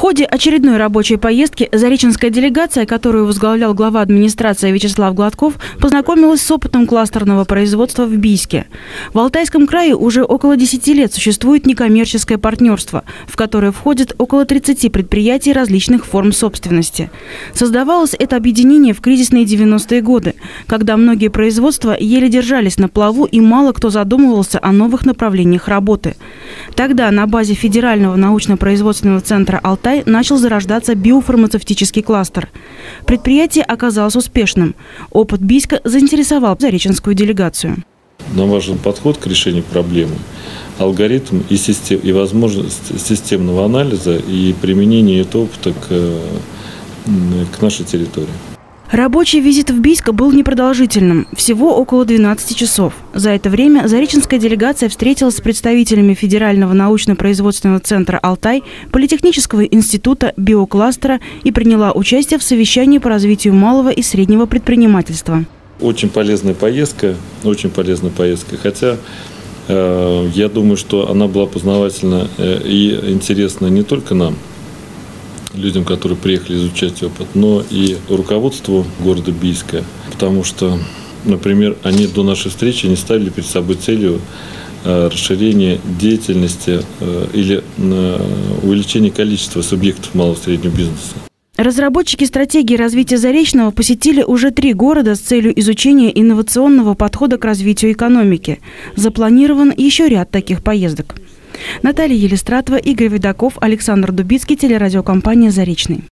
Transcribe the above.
ходе очередной рабочей поездки зареченская делегация, которую возглавлял глава администрации Вячеслав Гладков, познакомилась с опытом кластерного производства в Бийске. В Алтайском крае уже около 10 лет существует некоммерческое партнерство, в которое входит около 30 предприятий различных форм собственности. Создавалось это объединение в кризисные 90-е годы, когда многие производства еле держались на плаву и мало кто задумывался о новых направлениях работы. Тогда на базе Федерального научно-производственного центра «Алтай» начал зарождаться биофармацевтический кластер. Предприятие оказалось успешным. Опыт Бийска заинтересовал зареченскую делегацию. Нам важен подход к решению проблемы, алгоритм и возможность системного анализа и применения этого опыта к нашей территории. Рабочий визит в Бийск был непродолжительным, всего около 12 часов. За это время зареченская делегация встретилась с представителями Федерального научно-производственного центра «Алтай», Политехнического института, биокластера и приняла участие в совещании по развитию малого и среднего предпринимательства. Очень полезная поездка, хотя я думаю, что она была познавательна и интересна не только нам, людям, которые приехали изучать опыт, но и руководству города Бийска, потому что, например, они до нашей встречи не ставили перед собой целью расширения деятельности или увеличения количества субъектов малого и среднего бизнеса. Разработчики стратегии развития Заречного посетили уже 3 города с целью изучения инновационного подхода к развитию экономики. Запланирован еще ряд таких поездок. Наталья Елистратова, Игорь Видаков, Александр Дубицкий, телерадиокомпания «Заречный».